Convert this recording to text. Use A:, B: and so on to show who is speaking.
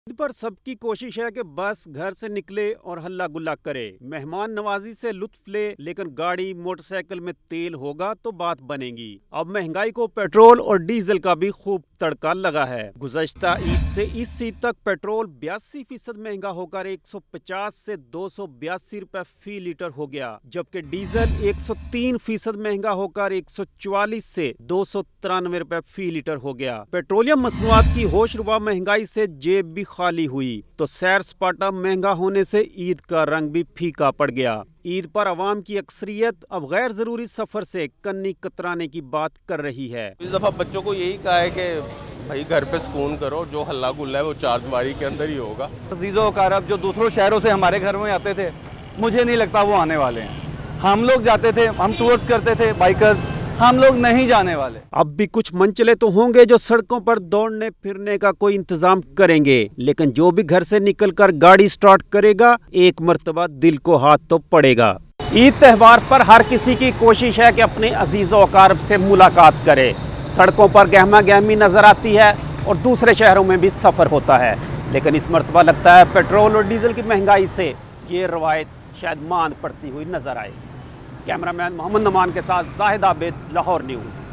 A: ईद पर सबकी कोशिश है कि बस घर से निकले और हल्ला गुल्ला करे, मेहमान नवाजी से लुत्फ ले, लेकिन गाड़ी मोटरसाइकिल में तेल होगा तो बात बनेगी। अब महंगाई को पेट्रोल और डीजल का भी खूब तड़का लगा है। गुज़श्ता ईद से इस ईद तक पेट्रोल 82% महंगा होकर 150 से 282 रुपए फी लीटर हो गया, जबकि डीजल 103% महंगा होकर 144 से 293 रुपए फी लीटर हो गया। पेट्रोलियम मसनूआत की होशरुबा महंगाई से जेब भी खाली हुई तो सैर सपाटा महंगा होने से ईद का रंग भी फीका पड़ गया। ईद पर अवाम की अक्सरियत अब गैर जरूरी सफर से कन्नी कतराने की बात कर रही है।
B: इस दफा बच्चों को यही कहा है कि भाई घर पे सुकून करो, जो हल्ला गुल्ला है वो चार दीवारी के अंदर ही होगा।
C: अजीज़ो वकारब जो दूसरों शहरों से हमारे घर में आते थे, मुझे नहीं लगता वो आने वाले हैं। हम लोग जाते थे, हम टूर्स करते थे बाइकर्स, हम लोग नहीं जाने वाले।
A: अब भी कुछ मंचले तो होंगे जो सड़कों पर दौड़ने फिरने का कोई इंतजाम करेंगे, लेकिन जो भी घर से निकलकर गाड़ी स्टार्ट करेगा एक मर्तबा दिल को हाथ तो पड़ेगा। ईद त्यौहार पर हर किसी की कोशिश है कि अपने अजीज़ो अकारब से मुलाकात करे। सड़कों पर गहमा गहमी नजर आती है और दूसरे शहरों में भी सफर होता है, लेकिन इस मर्तबा लगता है पेट्रोल और डीजल की महंगाई से ये रवायत शायद मांद पड़ती हुई नजर आए। कैमरामैन मोहम्मद नमान के साथ जाहिद आबिद, लाहौर न्यूज़।